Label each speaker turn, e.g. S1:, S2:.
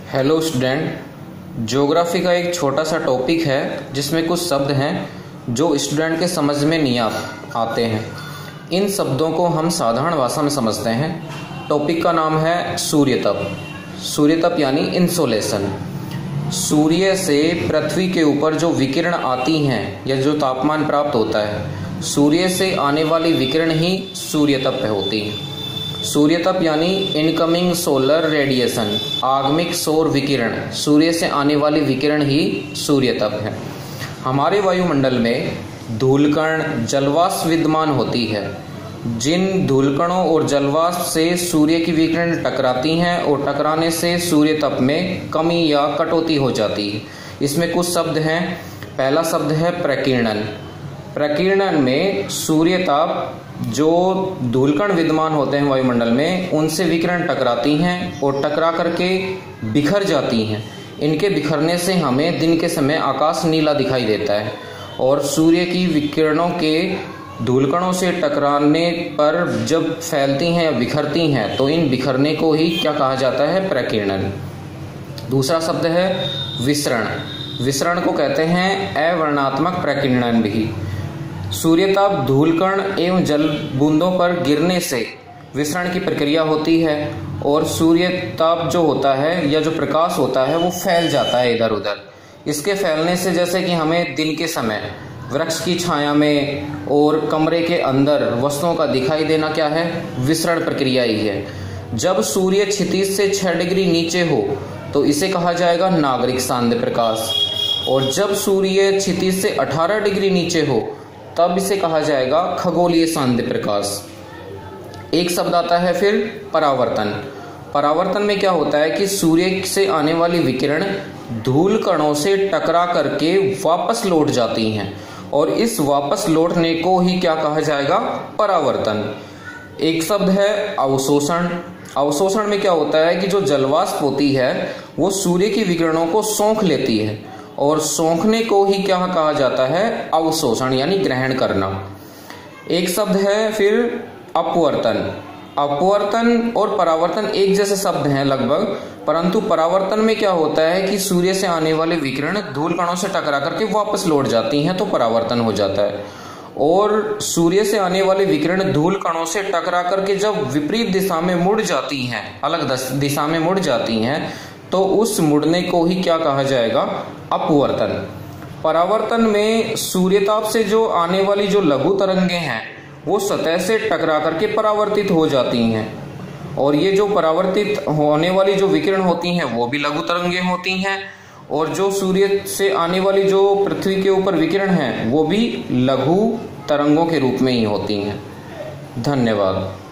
S1: Hello student, geography का एक छोटा सा टॉपिक है जिसमें कुछ शब्द हैं जो स्टूडेंट के समझ में नहीं आते हैं। इन शब्दों को हम साधारण भाषा में समझते हैं। टॉपिक का नाम है सूर्यतप। सूर्यतप यानी इंसोलेशन। सूर्य से पृथ्वी के ऊपर जो विकिरण आती हैं या जो तापमान प्राप्त होता है, सूर्य से आने वाली विकिरण ही सूर्यतप होती है। सूर्यतप यानी इनकमिंग सोलर रेडिएशन, आगमिक सौर विकिरण, सूर्य से आने वाली विकिरण ही सूर्यतप है। हमारे वायुमंडल में धूलकण, जलवाष्प विद्यमान होती है। जिन धूलकणों और जलवाष्प से सूर्य की विकिरण टकराती हैं और टकराने से सूर्यतप में कमी या कटौती हो जाती है। इसमें कुछ शब्द हैं। पहला शब्द है प्रकीर्णन। प्रकीर्णन में सूर्यताप जो धूलकण विद्यमान होते हैं वायुमंडल में, उनसे विकिरण टकराती हैं और टकरा करके बिखर जाती हैं। इनके बिखरने से हमें दिन के समय आकाश नीला दिखाई देता है और सूर्य की विकिरणों के धूलकणों से टकराने पर जब फैलती हैं या बिखरती हैं तो इन बिखरने को ही क्या कहा जाता है? प्रकीर्णन। दूसरा शब्द है विसरण। विसरण को कहते हैं अवर्णात्मक प्रकीर्णन भी। सूर्यताप धूलकण एवं जल बूंदों पर गिरने से विसरण की प्रक्रिया होती है और सूर्यताप जो होता है या जो प्रकाश होता है वो फैल जाता है इधर उधर। इसके फैलने से जैसे कि हमें दिन के समय वृक्ष की छाया में और कमरे के अंदर वस्तुओं का दिखाई देना क्या है? विसरण प्रक्रिया ही है। जब सूर्य क्षितिज से 6 डिग्री नीचे हो तो इसे कहा जाएगा नागरिक सांध्य प्रकाश, और जब सूर्य क्षितिज से 18 डिग्री नीचे हो तब इसे कहा जाएगा खगोलीय सांध्य प्रकाश। एक शब्द आता है फिर परावर्तन। परावर्तन में क्या होता है कि सूर्य से आने वाली विकिरण धूल कणों से टकरा करके वापस लौट जाती हैं और इस वापस लौटने को ही क्या कहा जाएगा? परावर्तन। एक शब्द है अवशोषण। अवशोषण में क्या होता है कि जो जलवाष्प होती है वो सूर्य की विकिरणों को सोख लेती है और सोखने को ही क्या कहा जाता है? अवशोषण यानी ग्रहण करना। एक शब्द है फिर अपवर्तन। अपवर्तन और परावर्तन एक जैसे शब्द हैं लगभग, परंतु परावर्तन में क्या होता है कि सूर्य से आने वाले विकिरण धूल कणों से टकरा करके वापस लौट जाती हैं तो परावर्तन हो जाता है, और सूर्य से आने वाले विकिरण धूल कणों से टकरा करके जब विपरीत दिशा में मुड़ जाती हैं, अलग दिशा में मुड़ जाती हैं, तो उस मुड़ने को ही क्या कहा जाएगा? अपवर्तन। परावर्तन में सूर्यताप से जो आने वाली जो लघु तरंगें हैं वो सतह से टकरा करके परावर्तित हो जाती हैं, और ये जो परावर्तित होने वाली जो विकिरण होती हैं वो भी लघु तरंगें होती हैं, और जो सूर्य से आने वाली जो पृथ्वी के ऊपर विकिरण हैं वो भी लघु तरंगों के रूप में ही होती हैं। धन्यवाद।